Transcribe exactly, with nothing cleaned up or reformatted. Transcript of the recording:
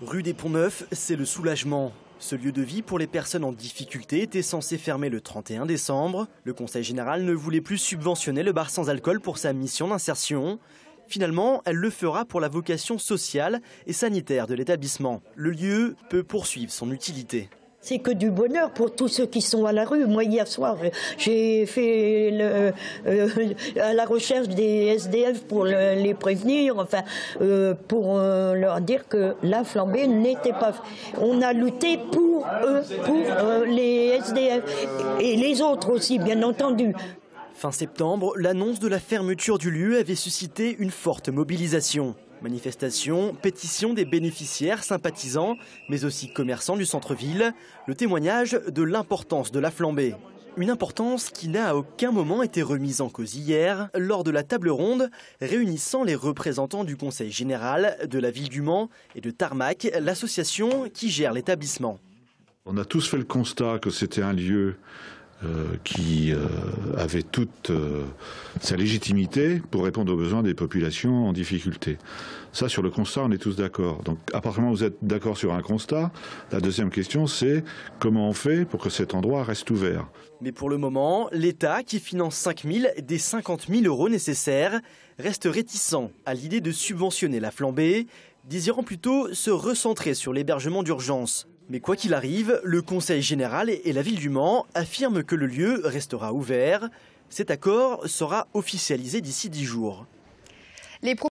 Rue des Ponts-Neufs, c'est le soulagement. Ce lieu de vie pour les personnes en difficulté était censé fermer le trente et un décembre. Le Conseil général ne voulait plus subventionner le bar sans alcool pour sa mission d'insertion. Finalement, elle le fera pour la vocation sociale et sanitaire de l'établissement. Le lieu peut poursuivre son utilité. C'est que du bonheur pour tous ceux qui sont à la rue. Moi, hier soir, j'ai fait le, euh, à la recherche des S D F pour le, les prévenir, enfin, euh, pour euh, leur dire que la flambée n'était pas... On a lutté pour eux, pour euh, les S D F et les autres aussi, bien entendu. Fin septembre, l'annonce de la fermeture du lieu avait suscité une forte mobilisation. Manifestations, pétitions des bénéficiaires, sympathisants, mais aussi commerçants du centre-ville, le témoignage de l'importance de la flambée. Une importance qui n'a à aucun moment été remise en cause hier, lors de la table ronde réunissant les représentants du Conseil général, de la ville du Mans et de Tarmac, l'association qui gère l'établissement. On a tous fait le constat que c'était un lieu Euh, qui euh, avait toute euh, sa légitimité pour répondre aux besoins des populations en difficulté. Ça, sur le constat, on est tous d'accord. Donc, à partir du moment où vous êtes d'accord sur un constat, la deuxième question, c'est comment on fait pour que cet endroit reste ouvert. Mais pour le moment, l'État, qui finance cinq mille des cinquante mille euros nécessaires, reste réticent à l'idée de subventionner la flambée, désirant plutôt se recentrer sur l'hébergement d'urgence. Mais quoi qu'il arrive, le Conseil général et la ville du Mans affirment que le lieu restera ouvert. Cet accord sera officialisé d'ici dix jours. Les